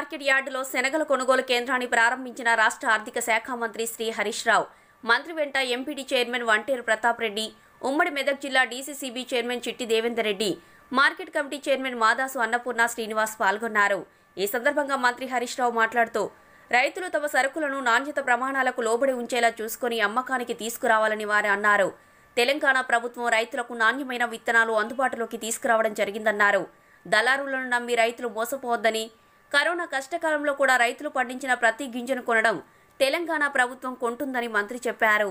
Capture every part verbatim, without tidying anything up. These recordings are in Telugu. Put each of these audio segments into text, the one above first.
మార్కెట్ యార్డులో శనగల కొనుగోలు కేంద్రాన్ని ప్రారంభించిన రాష్ట్ర ఆర్థిక శాఖ మంత్రి శ్రీ హరీష్ రావు. మంత్రి వెంట ఎంపీడీ చైర్మన్ వంటేరు ప్రతాప్ రెడ్డి, ఉమ్మడి మెదక్ జిల్లా DCCB chairman Chitti Devender Reddy, market committee chairman Madasu Annapurna Srinivas పాల్గొన్నారు. ఈ సందర్భంగా మంత్రి హరీష్ రావు మాట్లాడుతూ రైతులు తమ సరుకులను నాణ్యత ప్రమాణాలకు లోబడి ఉంచేలా చూసుకుని అమ్మకానికి తీసుకురావాలని వారు అన్నారు. తెలంగాణ ప్రభుత్వం రైతులకు నాణ్యమైన విత్తనాలు అందుబాటులోకి తీసుకురావడం జరిగిందన్నారు. దళారులను నమ్మి రైతులు మోసపోవద్దని, కరోనా కష్టకాలంలో కూడా రైతులు పండించిన ప్రతి గింజను కొనడం తెలంగాణ ప్రభుత్వం కొంటుందని మంత్రి చెప్పారు.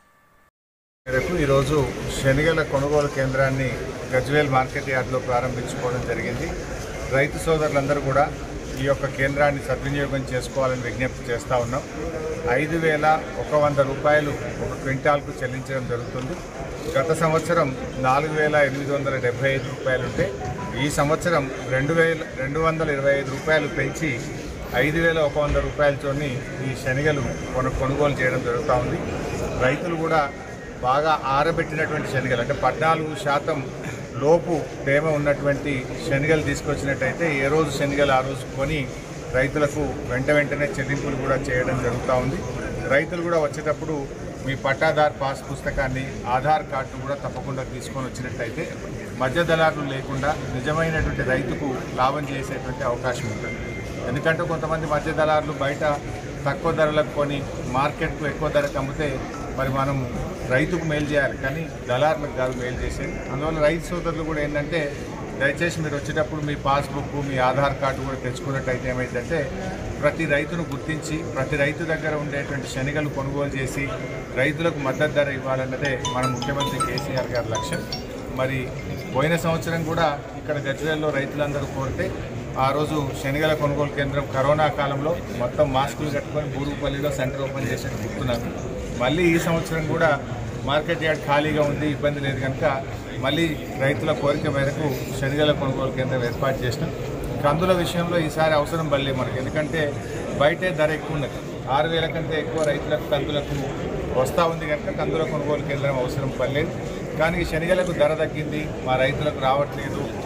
ఈరోజు శనగల కొనుగోలు కేంద్రాన్ని గజ్వేల్ మార్కెట్ యార్డ్లో ప్రారంభించుకోవడం జరిగింది. రైతు సోదరులందరూ కూడా ఈ యొక్క కేంద్రాన్ని సద్వినియోగం చేసుకోవాలని విజ్ఞప్తి చేస్తూ ఉన్నాం. ఐదు వేల ఒక వంద రూపాయలు ఒక క్వింటాల్కు చెల్లించడం జరుగుతుంది. గత సంవత్సరం నాలుగు వేల ఎనిమిది వందల డెబ్బై ఐదు రూపాయలు ఉంటే ఈ సంవత్సరం రెండు వేల రెండు వందల ఇరవై ఐదు రూపాయలు పెంచి ఐదు వేల ఒక వంద రూపాయలతోని ఈ శనగలు కొను కొనుగోలు చేయడం జరుగుతూ ఉంది. రైతులు కూడా బాగా ఆరబెట్టినటువంటి శనగలు అంటే పద్నాలుగు శాతం లోపు తేమ ఉన్నటువంటి శనగలు తీసుకొచ్చినట్టయితే ఏ రోజు శనగలు ఆ రోజు కొని రైతులకు వెంట వెంటనే చెల్లింపులు కూడా చేయడం జరుగుతూ ఉంది. రైతులు కూడా వచ్చేటప్పుడు మీ పట్టాదార్ పాస్ పుస్తకాన్ని, ఆధార్ కార్డును కూడా తప్పకుండా తీసుకొని వచ్చినట్టయితే మధ్య దళారులు లేకుండా నిజమైనటువంటి రైతుకు లాభం చేసేటువంటి అవకాశం ఉంటుంది. ఎందుకంటే కొంతమంది మధ్య దళారులు బయట తక్కువ ధరలకు కొని మార్కెట్కు ఎక్కువ ధరకు అమ్మితే మరి మనం రైతుకు మేలు చేయాలి, కానీ దళారులకు కాదు మేలు చేసేది. అందువల్ల రైతు సోదరులు కూడా ఏంటంటే దయచేసి మీరు వచ్చేటప్పుడు మీ పాస్బుక్, మీ ఆధార్ కార్డు కూడా తెచ్చుకున్నట్టయితే ఏమైందంటే ప్రతి రైతును గుర్తించి ప్రతి రైతు దగ్గర ఉండేటువంటి శనగలు కొనుగోలు చేసి రైతులకు మద్దతు ధర ఇవ్వాలన్నదే మన ముఖ్యమంత్రి కేసీఆర్ గారి లక్ష్యం. మరి పోయిన సంవత్సరం కూడా ఇక్కడ గజ్వేల్లో రైతులందరూ కోరితే ఆ రోజు శనగల కొనుగోలు కేంద్రం కరోనా కాలంలో మొత్తం మాస్కులు కట్టుకొని బూరుగుపల్లిలో సెంటర్ ఓపెన్ చేసి గుర్తున్నాను. మళ్ళీ ఈ సంవత్సరం కూడా మార్కెట్ యార్డ్ ఖాళీగా ఉంది, ఇబ్బంది లేదు కనుక మళ్ళీ రైతుల కోరిక మేరకు శనగల కొనుగోలు కేంద్రం ఏర్పాటు చేసినాం. కందుల విషయంలో ఈసారి అవసరం పడలేదు మనకి, ఎందుకంటే బయటే ధర ఎక్కువ ఉన్నది. ఆరు వేల కంటే ఎక్కువ రైతులకు కందులకు వస్తూ ఉంది కనుక కందుల కొనుగోలు కేంద్రం అవసరం పడలేదు. కానీ శనగలకు ధర తగ్గింది, మా రైతులకు రావట్లేదు.